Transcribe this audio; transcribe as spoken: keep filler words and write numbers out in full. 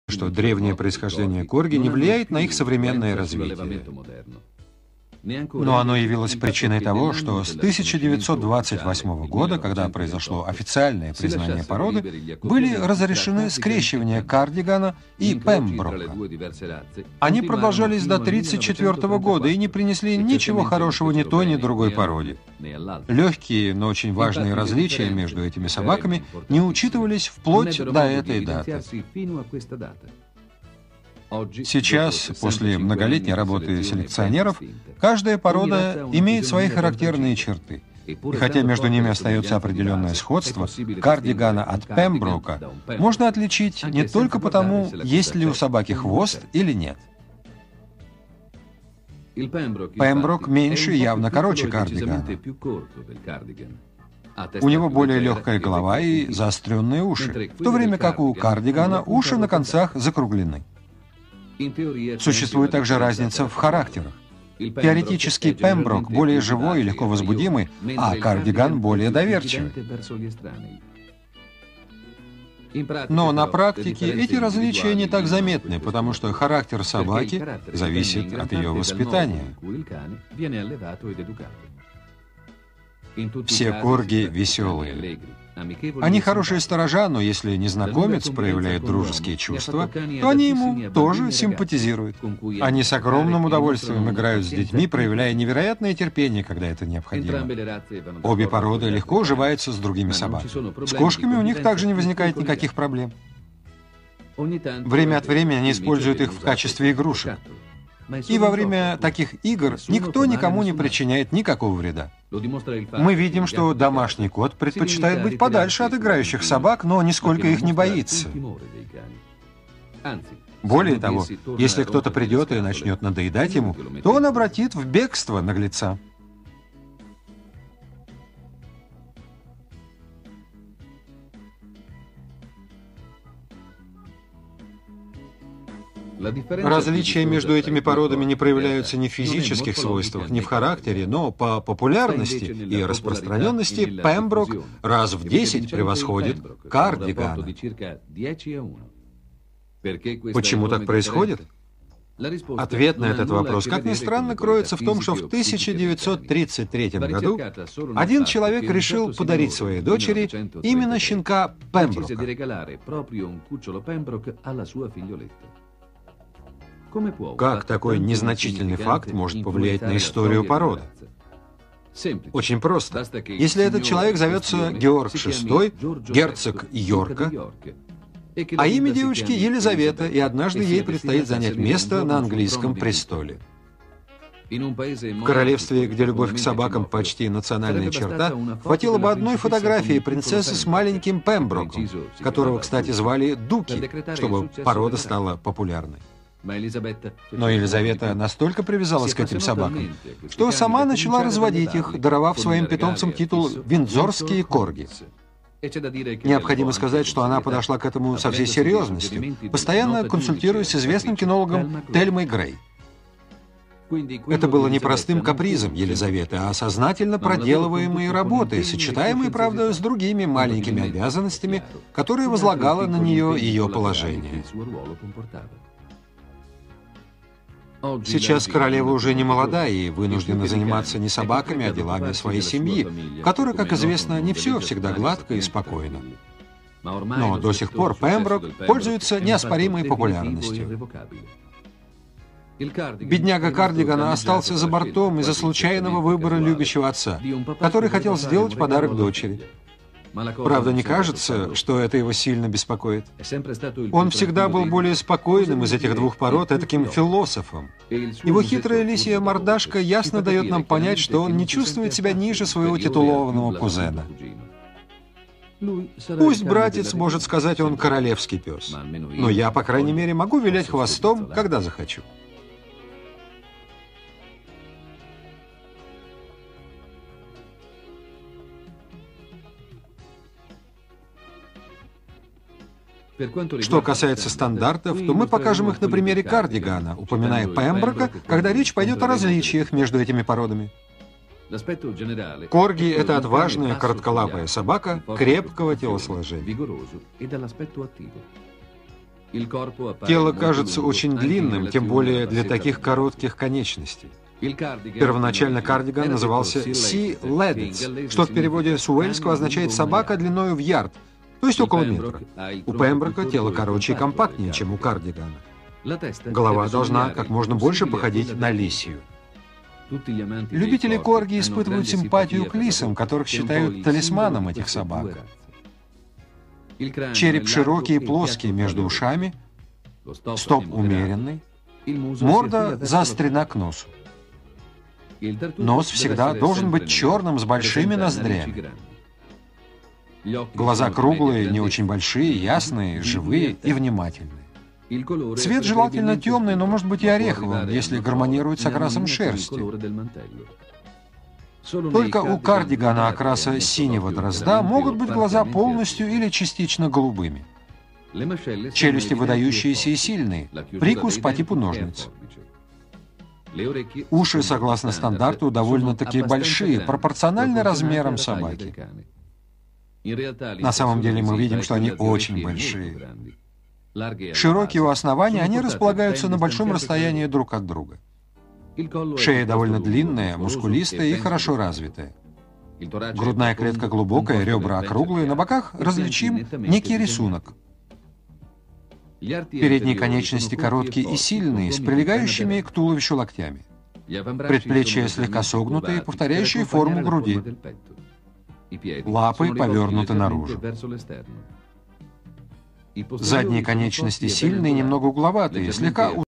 что древнее происхождение корги не влияет на их современное развитие. Но оно явилось причиной того, что с тысяча девятьсот двадцать восьмого года, когда произошло официальное признание породы, были разрешены скрещивания кардигана и пемброка. Они продолжались до тысяча девятьсот тридцать четвёртого года и не принесли ничего хорошего ни той, ни другой породе. Легкие, но очень важные различия между этими собаками не учитывались вплоть до этой даты. Сейчас, после многолетней работы селекционеров, каждая порода имеет свои характерные черты. И хотя между ними остается определенное сходство, кардигана от пемброка можно отличить не только потому, есть ли у собаки хвост или нет. Пемброк меньше и явно короче кардигана. У него более легкая голова и заостренные уши, в то время как у кардигана уши на концах закруглены. Существует также разница в характерах. Теоретически пемброк более живой и легко возбудимый, а кардиган более доверчивый. Но на практике эти различия не так заметны, потому что характер собаки зависит от ее воспитания. Все корги веселые. Они хорошие сторожа, но если незнакомец проявляет дружеские чувства, то они ему тоже симпатизируют. Они с огромным удовольствием играют с детьми, проявляя невероятное терпение, когда это необходимо. Обе породы легко уживаются с другими собаками. С кошками у них также не возникает никаких проблем. Время от времени они используют их в качестве игрушек. И во время таких игр никто никому не причиняет никакого вреда. Мы видим, что домашний кот предпочитает быть подальше от играющих собак, но нисколько их не боится. Более того, если кто-то придет и начнет надоедать ему, то он обратит в бегство наглеца. Различия между этими породами не проявляются ни в физических свойствах, ни в характере, но по популярности и распространенности пемброк раз в десять превосходит кардигана. Почему так происходит? Ответ на этот вопрос, как ни странно, кроется в том, что в тысяча девятьсот тридцать третьем году один человек решил подарить своей дочери именно щенка пемброка. Как такой незначительный факт может повлиять на историю породы? Очень просто. Если этот человек зовется Георг шестой, герцог Йорка, а имя девочки Елизавета, и однажды ей предстоит занять место на английском престоле. В королевстве, где любовь к собакам почти национальная черта, хватило бы одной фотографии принцессы с маленьким пемброком, которого, кстати, звали Дуки, чтобы порода стала популярной. Но Елизавета настолько привязалась к этим собакам, что сама начала разводить их, даровав своим питомцам титул «Виндзорские корги». Необходимо сказать, что она подошла к этому со всей серьезностью, постоянно консультируясь с известным кинологом Тельмой Грей. Это было не простым капризом Елизаветы, а сознательно проделываемой работой, сочетаемой, правда, с другими маленькими обязанностями, которые возлагало на нее ее положение. Сейчас королева уже не молода и вынуждена заниматься не собаками, а делами своей семьи, в которой, как известно, не все всегда гладко и спокойно. Но до сих пор Пемброк пользуется неоспоримой популярностью. Бедняга Кардигана остался за бортом из-за случайного выбора любящего отца, который хотел сделать подарок дочери. Правда, не кажется, что это его сильно беспокоит. Он всегда был более спокойным из этих двух пород, этаким философом. Его хитрая лисья мордашка ясно дает нам понять, что он не чувствует себя ниже своего титулованного кузена. Пусть братец может сказать, он королевский пес, но я, по крайней мере, могу вилять хвостом, когда захочу. Что касается стандартов, то мы покажем их на примере кардигана, упоминая Пемброка, когда речь пойдет о различиях между этими породами. Корги — это отважная, коротколапая собака крепкого телосложения. Тело кажется очень длинным, тем более для таких коротких конечностей. Первоначально кардиган назывался Sea Laddits, что в переводе с уэльского означает «собака длиною в ярд», то есть около метра. У Пемброка тело короче и компактнее, чем у кардигана. Голова должна как можно больше походить на лисью. Любители корги испытывают симпатию к лисам, которых считают талисманом этих собак. Череп широкий и плоский между ушами, стоп умеренный, морда заострена к носу. Нос всегда должен быть черным с большими ноздрями. Глаза круглые, не очень большие, ясные, живые и внимательные. Цвет желательно темный, но может быть и ореховым, если гармонирует с окрасом шерсти. Только у кардигана окраса синего дрозда могут быть глаза полностью или частично голубыми. Челюсти выдающиеся и сильные, прикус по типу ножниц. Уши, согласно стандарту, довольно-таки большие, пропорциональны размерам собаки. На самом деле мы видим, что они очень большие. Широкие у основания, они располагаются на большом расстоянии друг от друга. Шея довольно длинная, мускулистая и хорошо развитая. Грудная клетка глубокая, ребра округлые, на боках различим некий рисунок. Передние конечности короткие и сильные, с прилегающими к туловищу локтями. Предплечья слегка согнутые, повторяющие форму груди. Лапы повернуты наружу. Задние конечности сильные, немного угловатые, слегка